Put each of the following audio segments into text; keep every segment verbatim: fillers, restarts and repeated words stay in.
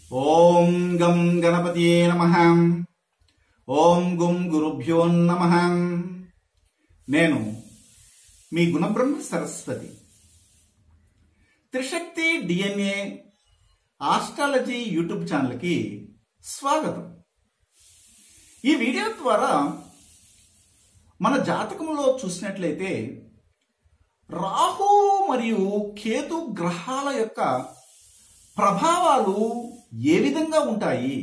ఓం గం గణపతియే నమః. ఓం గుం గురుభ్యో నమః. నేను మీ Gunabrahma Saraswati. Trishakti DNA astrology YouTube ఛానల్కి స్వాగతం. ఈ వీడియో ద్వారా మన జాతకంలో చూసినట్లయితే రాహు మరియు కేతు గ్రహాల యొక్క ప్రభావాలు ఏ విధంగా ఉంటాయి.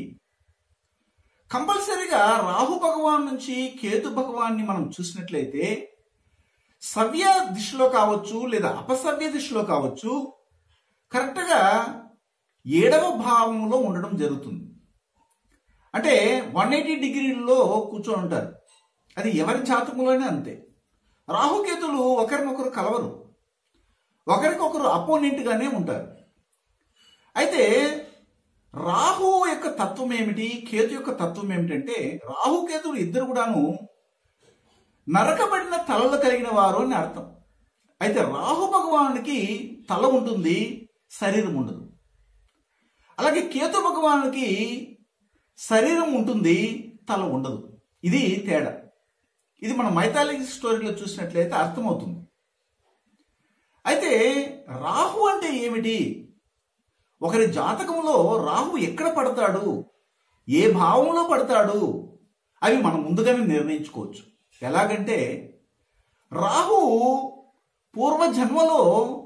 కంపల్సరీగా రాహు భగవాన్ నుంచి కేతు భగవాన్ని మనం చూసినట్లయితే సవ్య దిశలో కావచ్చు లేదా అపసవ్య దిశలో కావచ్చు కరెక్ట్గా ఏడవ భావంలో ఉండడం జరుగుతుంది. అంటే వన్ ఎయిటీ డిగ్రీల్లో కూర్చొని ఉంటారు. అది ఎవరి జాతకంలోనే అంతే. రాహుకేతులు ఒకరినొకరు కలవరు, ఒకరికొకరు అపోనెంట్గానే ఉంటారు. అయితే రాహు యొక్క తత్వం ఏమిటి, కేతు యొక్క తత్వం ఏమిటంటే రాహుకేతులు ఇద్దరు కూడాను నరకబడిన తలలు కలిగిన వారు అని అర్థం. అయితే రాహు భగవానుడికి తల ఉంటుంది, శరీరం ఉండదు. అలాగే కేతు భగవానుడికి శరీరం ఉంటుంది, తల ఉండదు. ఇది తేడా. ఇది మన మైథాలజీ స్టోరీలో చూసినట్లయితే అర్థమవుతుంది. అయితే రాహు అంటే ఏమిటి, ఒకరి జాతకంలో రాహు ఎక్కడ పడతాడు, ఏ భావంలో పడతాడు, అవి మనం ముందుగానే నిర్ణయించుకోవచ్చు. ఎలాగంటే రాహు పూర్వజన్మలో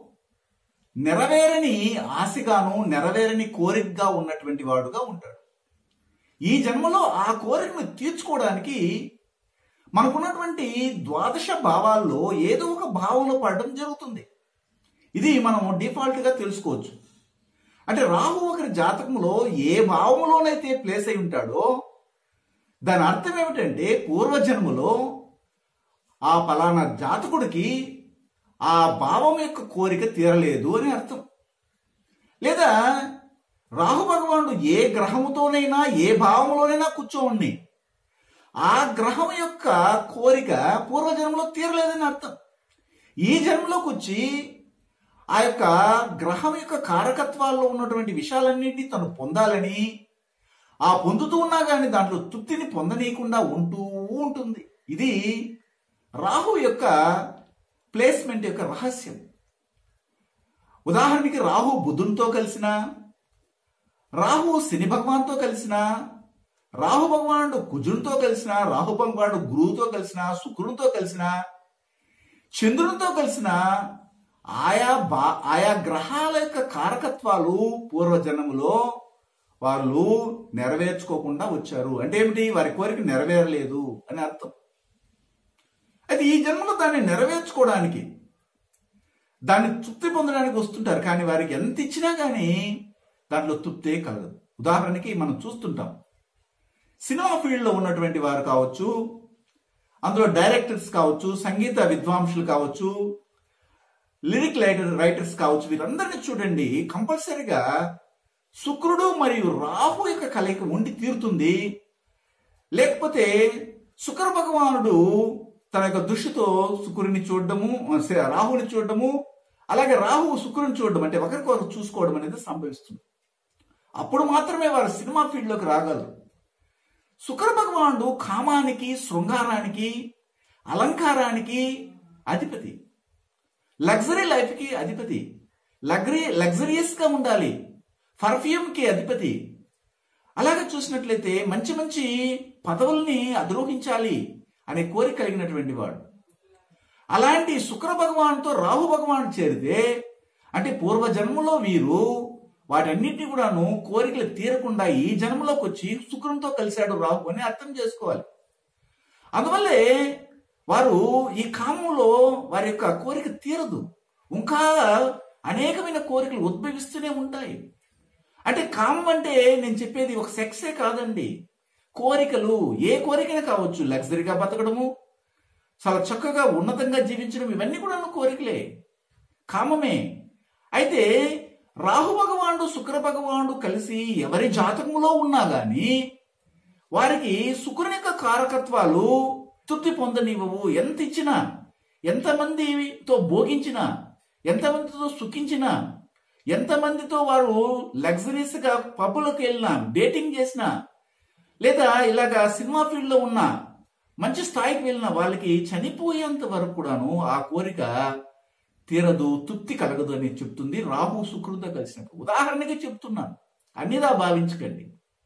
నెరవేరని ఆశగాను నెరవేరని కోరికగా ఉన్నటువంటి వాడుగా ఉంటాడు. ఈ జన్మలో ఆ కోరికను తీర్చుకోవడానికి మనకున్నటువంటి ద్వాదశ భావాల్లో ఏదో ఒక భావంలో పడడం జరుగుతుంది. ఇది మనం డిఫాల్ట్గా తెలుసుకోవచ్చు. అంటే రాహు ఒకరి జాతకంలో ఏ భావంలోనైతే ప్లేస్ అయి ఉంటాడో దాని అర్థం ఏమిటంటే పూర్వజన్మలో ఆ ఫలానా జాతకుడికి ఆ భావం యొక్క కోరిక తీరలేదు అని అర్థం. లేదా రాహు భగవానుడు ఏ గ్రహముతోనైనా ఏ భావంలోనైనా కూర్చోండి, ఆ గ్రహం యొక్క కోరిక పూర్వజన్మలో తీరలేదని అర్థం. ఈ జన్మలోకి వచ్చి ఆ యొక్క గ్రహం యొక్క కారకత్వాల్లో ఉన్నటువంటి విషయాలన్నింటినీ తను పొందాలని, ఆ పొందుతూ ఉన్నా కానీ దాంట్లో తృప్తిని పొందనీయకుండా ఉంటూ ఉంటుంది. ఇది రాహు యొక్క ప్లేస్మెంట్ యొక్క రహస్యం. ఉదాహరణకి రాహు బుధునితో కలిసిన, రాహు శని భగవాన్తో కలిసిన, రాహు భగవానుడు కుజునితో కలిసిన, రాహు భగవానుడు గురువుతో కలిసిన, శుక్రునితో కలిసిన, చంద్రునితో కలిసిన ఆయా బా ఆయా గ్రహాల యొక్క కారకత్వాలు పూర్వజన్మలో వాళ్ళు నెరవేర్చుకోకుండా వచ్చారు. అంటే ఏమిటి, వారి కోరిక నెరవేరలేదు అని అర్థం. అయితే ఈ జన్మలో దాన్ని నెరవేర్చుకోవడానికి, దాన్ని తృప్తి పొందడానికి వస్తుంటారు. కానీ వారికి ఎంత ఇచ్చినా కానీ దాంట్లో తృప్తే కలగదు. ఉదాహరణకి మనం చూస్తుంటాం, సినిమా ఫీల్డ్లో ఉన్నటువంటి వారు కావచ్చు, అందులో డైరెక్టర్స్ కావచ్చు, సంగీత విద్వాంసులు కావచ్చు, లిరిక్ రైటర్ రైటర్స్ కావచ్చు, వీరందరినీ చూడండి, కంపల్సరీగా శుక్రుడు మరియు రాహు యొక్క కలయిక ఉండి తీరుతుంది. లేకపోతే శుక్ర భగవానుడు తన యొక్క దృష్టితో శుక్రుని చూడడము, రాహుని చూడడము, అలాగే రాహు శుక్రుని చూడడం, అంటే ఒకరికొకరు చూసుకోవడం అనేది సంభవిస్తుంది. అప్పుడు మాత్రమే వారు సినిమా ఫీల్డ్లోకి రాగలరు. శుక్ర భగవానుడు కామానికి, శృంగారానికి, అలంకారానికి అధిపతి, లగ్జరీ లైఫ్కి అధిపతి, లగ్జరీ లగ్జరియస్గా ఉండాలి, పర్ఫ్యూమ్కి అధిపతి. అలాగే చూసినట్లయితే మంచి మంచి పదవుల్ని అధిరోహించాలి అనే కోరిక కలిగినటువంటి వాడు. అలాంటి శుక్ర భగవానుతో రాహు భగవాను చేరితే అంటే పూర్వజన్మలో వీరు వాటన్నిటిని కూడాను కోరికలు తీరకుండా ఈ జన్మలోకి వచ్చి శుక్రునితో కలిశాడు రాహు అని అర్థం చేసుకోవాలి. అందువల్లే వారు ఈ కామంలో వారి యొక్క కోరిక తీరదు, ఇంకా అనేకమైన కోరికలు ఉద్భవిస్తూనే ఉంటాయి. అంటే కామం అంటే నేను చెప్పేది ఒక సెక్సే కాదండి, కోరికలు ఏ కోరికైనా కావచ్చు. లగ్జరీగా బతకడము, చాలా చక్కగా ఉన్నతంగా జీవించడం, ఇవన్నీ కూడా కోరికలే, కామమే. అయితే రాహు భగవానుడు శుక్ర భగవానుడు కలిసి ఎవరి జాతకంలో ఉన్నా గాని వారికి శుక్రుని యొక్క కారకత్వాలు తృప్తి పొందనివ్వవు. ఎంత ఇచ్చినా, ఎంతమందితో భోగించినా, ఎంతమందితో సుఖించినా ఎంతమందితో వారు లగ్జరీస్ గా పబ్బులకు వెళ్ళినా, డేటింగ్ చేసినా, లేదా ఇలాగా సినిమా ఫీల్డ్ లో ఉన్న మంచి స్థాయికి వెళ్ళిన వాళ్ళకి చనిపోయేంత వరకు కూడాను ఆ కోరిక తీరదు, తృప్తి కలగదు అని చెప్తుంది రాహు శుక్రుడితో కలిసినప్పుడు. ఉదాహరణకి చెప్తున్నాను, అన్నిదా భావించకండి.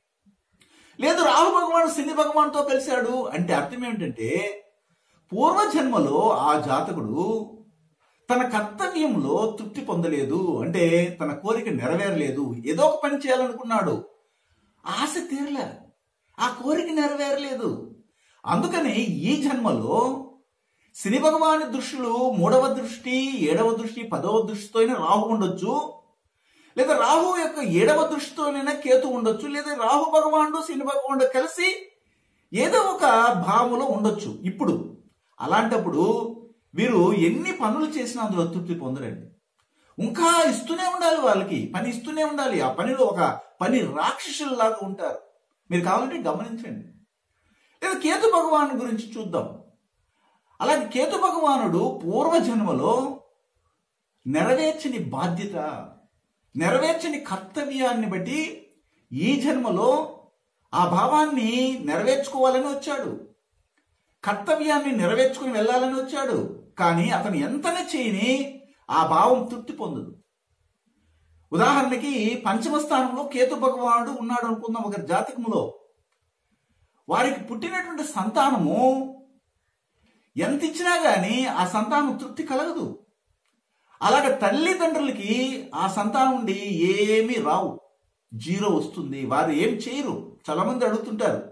లేదు రాహు భగవానుడు శని భగవానుతో కలిశాడు అంటే అర్థం ఏమిటంటే, పూర్వజన్మలో ఆ జాతకుడు తన కర్తవ్యంలో తృప్తి పొందలేదు, అంటే తన కోరిక నెరవేరలేదు. ఏదో ఒక పని చేయాలనుకున్నాడు, ఆశ తీరలే, ఆ కోరిక నెరవేరలేదు. అందుకని ఈ జన్మలో శని భగవాని దృష్టిలో మూడవ దృష్టి, ఏడవ దృష్టి, పదవ దృష్టితోనే రాహు ఉండొచ్చు, లేదా రాహు యొక్క ఏడవ దృష్టితోనైనా కేతు ఉండొచ్చు, లేదా రాహు భగవానుడు శని భగవానుడు కలిసి ఏదో ఒక భావములో ఉండొచ్చు. ఇప్పుడు అలాంటప్పుడు వీరు ఎన్ని పనులు చేసినా అందులో తృప్తి పొందరండి. ఇంకా ఇస్తూనే ఉండాలి, వాళ్ళకి పని ఇస్తూనే ఉండాలి. ఆ పనిలో ఒక పని రాక్షసుల్లాగా ఉంటారు. మీరు కావాలంటే గమనించండి. లేదా కేతు భగవాను గురించి చూద్దాం. అలాగే కేతు భగవానుడు పూర్వజన్మలో నెరవేర్చని బాధ్యత, నెరవేర్చని కర్తవ్యాన్ని బట్టి ఈ జన్మలో ఆ భావాన్ని నెరవేర్చుకోవాలని వచ్చాడు, కర్తవ్యాన్ని నెరవేర్చుకుని వెళ్ళాలని వచ్చాడు. కానీ అతను ఎంతనే చేయని ఆ భావం తృప్తి పొందదు. ఉదాహరణకి పంచమ స్థానంలో కేతు భగవానుడు ఉన్నాడు అనుకుందాం ఒక జాతకంలో. వారికి పుట్టినటువంటి సంతానము ఎంత ఇచ్చినా గాని ఆ సంతానం తృప్తి కలగదు. అలాగే తల్లిదండ్రులకి ఆ సంతానం నుండి ఏమీ రావు, జీరో వస్తుంది. వారు ఏం చేయరు. చాలా మంది అడుగుతుంటారు,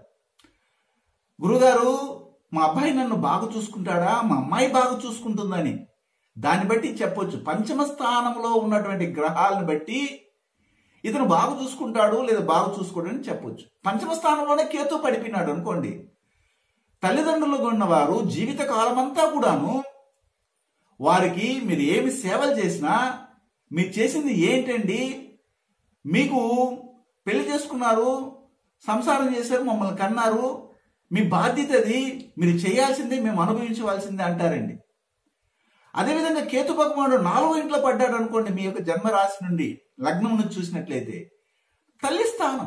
గురుగారు మా అబ్బాయి నన్ను బాగా చూసుకుంటాడా, మా అమ్మాయి బాగా చూసుకుంటుందని. దాన్ని బట్టి చెప్పొచ్చు, పంచమ స్థానంలో ఉన్నటువంటి గ్రహాలను బట్టి ఇతను బాగా చూసుకుంటాడు లేదా బాగా చూసుకోడని చెప్పొచ్చు. పంచమ స్థానంలోనే కేతు పడిపోయినాడు అనుకోండి, తల్లిదండ్రులుగా ఉన్నవారు జీవిత కాలమంతా కూడాను వారికి మీరు ఏమి సేవలు చేసినా, మీరు చేసింది ఏంటండి, మీకు పెళ్లి చేసుకున్నారు, సంసారం చేశారు, మమ్మల్ని కన్నారు, మీ బాధ్యత అది, మీరు చేయాల్సిందే, మేము అనుభవించవలసిందే అంటారండి. అదేవిధంగా కేతు భగవానుడు నాలుగో ఇంట్లో పడ్డాడు అనుకోండి, మీ యొక్క జన్మరాశి నుండి లగ్నం నుంచి చూసినట్లయితే తల్లి స్థానం,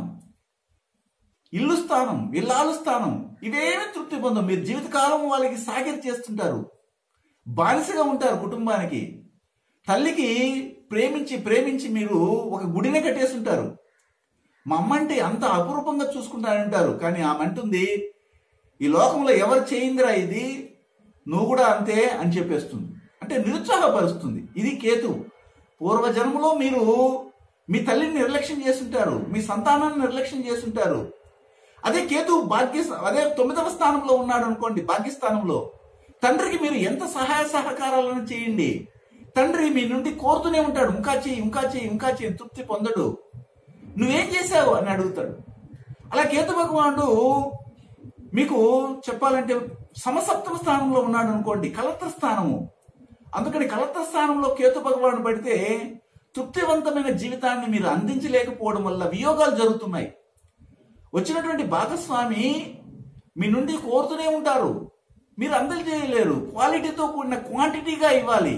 ఇల్లు స్థానం, ఇల్లాలు స్థానం, ఇవేమీ తృప్తి పొందం. మీరు జీవితకాలం వాళ్ళకి సాగిరి చేస్తుంటారు, బానిసగా ఉంటారు కుటుంబానికి. తల్లికి ప్రేమించి ప్రేమించి మీరు ఒక గుడినే కట్టేస్తుంటారు. మా అమ్మ అంటే అంత అపురూపంగా చూసుకుంటానంటారు, కానీ ఆమె అంటుంది ఈ లోకంలో ఎవరు చేయిందిరా ఇది, నువ్వు కూడా అంతే అని చెప్పేస్తుంది. అంటే నిరుత్సాహపరుస్తుంది. ఇది కేతు. పూర్వజన్మలో మీరు మీ తల్లిని నిర్లక్ష్యం చేస్తుంటారు, మీ సంతానాన్ని నిర్లక్ష్యం చేస్తుంటారు. అదే కేతు భాగ్య అదే తొమ్మిదవ స్థానంలో ఉన్నాడు అనుకోండి, భాగ్యస్థానంలో, తండ్రికి మీరు ఎంత సహాయ సహకారాలను చేయండి, తండ్రి మీ నుండి కోరుతూనే ఉంటాడు, ఇంకా చెయ్యి ఇంకా చెయ్యి ఇంకా చెయ్యి, తృప్తి పొందడు. నువ్వేం చేశావు అని అడుగుతాడు. అలా కేతు భగవానుడు మీకు చెప్పాలంటే సమసప్తమ స్థానంలో ఉన్నాడు అనుకోండి, కలత్ర స్థానము. అందుకని కలత్ర స్థానంలో కేతు భగవానుడు పడితే తృప్తివంతమైన జీవితాన్ని మీరు అందించలేకపోవడం వల్ల వియోగాలు జరుగుతున్నాయి. వచ్చినటువంటి భాగస్వామి మీ నుండి కోరుతూనే ఉంటారు, మీరు అందజేయలేరు. క్వాలిటీతో కూడిన క్వాంటిటీగా ఇవ్వాలి,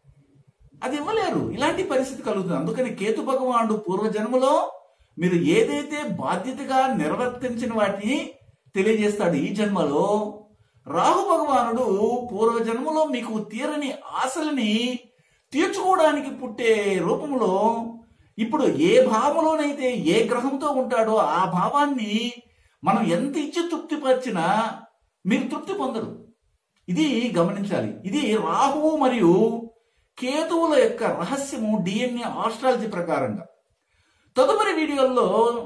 అది ఇవ్వలేరు. ఇలాంటి పరిస్థితి కలుగుతుంది. అందుకని కేతు భగవానుడు పూర్వజన్మలో మీరు ఏదైతే బాధ్యతగా నిర్వర్తించిన వాటిని తెలియజేస్తాడు. ఈ జన్మలో రాహు భగవానుడు పూర్వజన్మలో మీకు తీరని ఆశలని తీర్చుకోవడానికి పుట్టే రూపంలో ఇప్పుడు ఏ భావంలోనైతే ఏ గ్రహంతో ఉంటాడో ఆ భావాన్ని మనం ఎంత ఇచ్చి తృప్తిపరిచినా మీరు తృప్తి పొందరు. ఇది గమనించాలి. ఇది రాహువు మరియు కేతువుల యొక్క రహస్యము డిఎన్ఏ ఆస్ట్రాలజీ ప్రకారంగా. తదుపరి వీడియోల్లో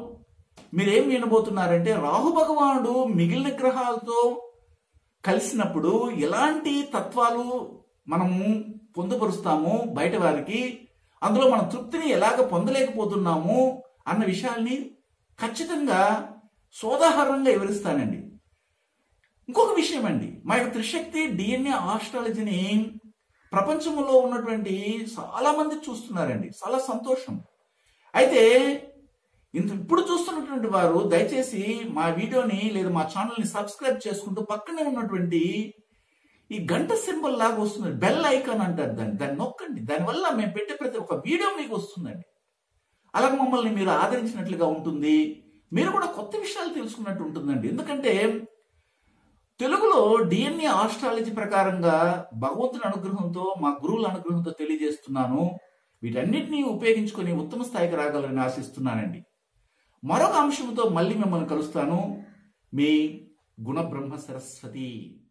మీరేం వినబోతున్నారంటే, రాహు భగవానుడు మిగిలిన గ్రహాలతో కలిసినప్పుడు ఎలాంటి తత్వాలు మనము పొందుపరుస్తాము బయట వారికి, అందులో మన తృప్తిని ఎలాగ పొందలేకపోతున్నాము అన్న విషయాల్ని ఖచ్చితంగా సోదాహరణంగా వివరిస్తానండి. ఇంకొక విషయం అండి, మా యొక్క త్రిశక్తి డిఎన్ఏ ఆస్ట్రాలజీని ప్రపంచంలో ఉన్నటువంటి చాలా మంది చూస్తున్నారండి, చాలా సంతోషం. అయితే ఇంత ఇప్పుడు చూస్తున్నటువంటి వారు దయచేసి మా వీడియోని లేదా మా ఛానల్ని సబ్స్క్రైబ్ చేసుకుంటూ పక్కనే ఉన్నటువంటి ఈ గంట సింబల్ లాగా వస్తుంది, బెల్ ఐకాన్ అంటారు దాన్ని, దాన్ని నొక్కండి. దానివల్ల మేము పెట్టే ప్రతి ఒక్క వీడియో మీకు వస్తుందండి. అలాగే మమ్మల్ని మీరు ఆదరించినట్లుగా ఉంటుంది, మీరు కూడా కొత్త విషయాలు తెలుసుకున్నట్టు ఉంటుందండి. ఎందుకంటే తెలుగులో డిఎన్ఏ ఆస్ట్రాలజీ ప్రకారంగా భగవంతుని అనుగ్రహంతో, మా గురువుల అనుగ్రహంతో తెలియజేస్తున్నాను. వీటన్నిటినీ ఉపయోగించుకొని ఉత్తమ స్థాయికి రాగలని ఆశిస్తున్నానండి. మరొక అంశంతో మళ్ళీ మిమ్మల్ని కలుస్తాను. మీ గుణబ్రహ్మ సరస్వతి.